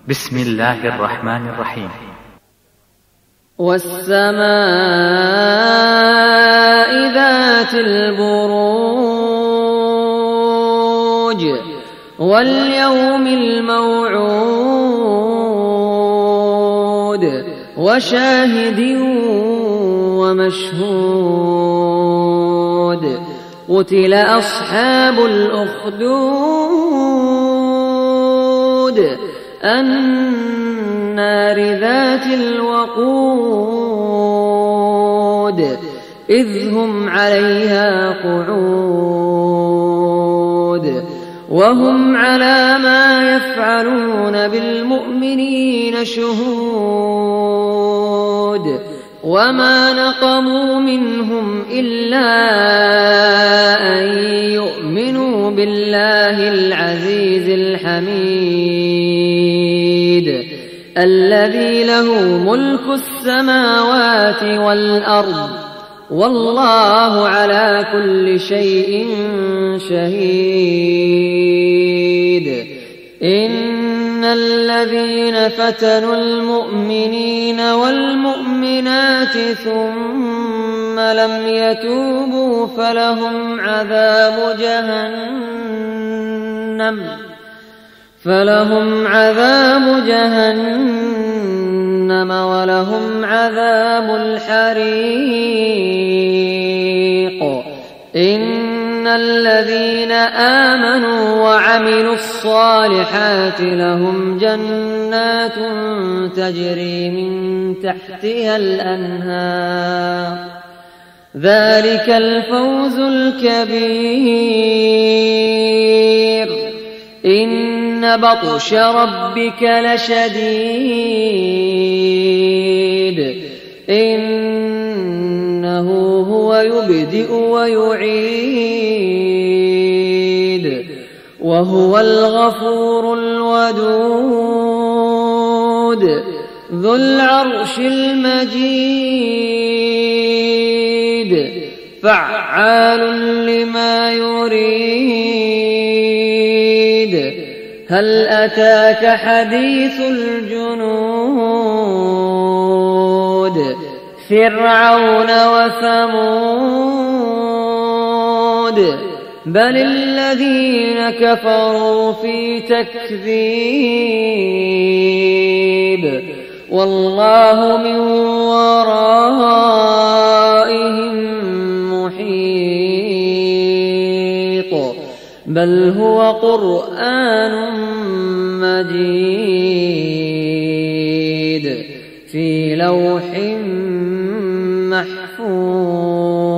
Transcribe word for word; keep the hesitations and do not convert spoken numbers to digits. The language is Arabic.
بسم الله الرحمن الرحيم. والسماء ذات البروج واليوم الموعود وشاهد ومشهود قتل أصحاب الأخدود النار ذات الوقود إذ هم عليها قعود وهم على ما يفعلون بالمؤمنين شهود وما نقموا منهم إلا أن يؤمنوا بالله العزيز الحميد الذي له ملك السماوات والأرض والله على كل شيء شهيد. إن الذين فتنوا المؤمنين والمؤمنات ثم لم يتوبوا فلهم عذاب جهنم فلهم عذاب جهنم ولهم عذاب الحريق. إن الذين آمنوا وعملوا الصالحات لهم جنات تجري من تحتها الأنهار ذلك الفوز الكبير. إن بطش ربك لشديد إنه هو يبدئ ويعيد وهو الغفور الودود ذو العرش المجيد فعال لما يريد. هل أتاك حديث الجنود فرعون وثمود بل الذين كفروا في تكذيب والله من ورائهم محيط بل هو قرآن مجيد في لوح محفوظ.